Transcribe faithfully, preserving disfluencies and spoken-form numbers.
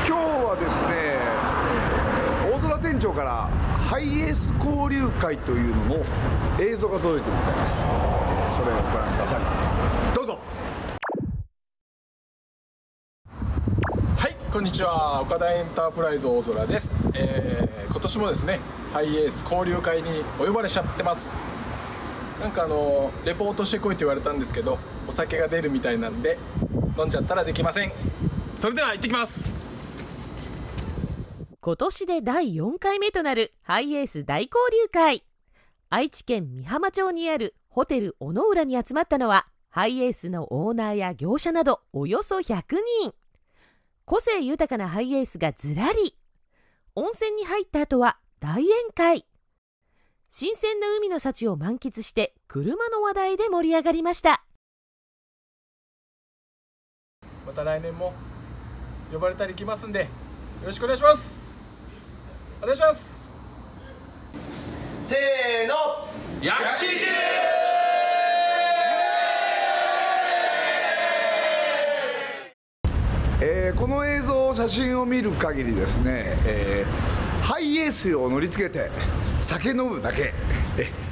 今日はですね、大空店長からハイエース交流会というのの映像が届いているみたいです。それをご覧ください。どうぞ。 はい、こんにちは。岡田エンタープライズ大空です。えー、今年もですね、ハイエース交流会にお呼ばれちゃってます。なんかあのレポートしてこいと言われたんですけど、お酒が出るみたいなんで飲んじゃったらできません。それでは行ってきます。 今年でだいよんかいめとなるハイエース大交流会。愛知県美浜町にあるホテル尾浦に集まったのは、ハイエースのオーナーや業者などおよそひゃくにん。個性豊かなハイエースがずらり。温泉に入った後は大宴会。新鮮な海の幸を満喫して車の話題で盛り上がりました。 また来年も呼ばれたり来ますんで、よろしくお願いします。お願いします。 せーの、 薬師寺。 えーこの映像、写真を見る限りですね、えーハイエースを乗りつけて酒飲むだけ。え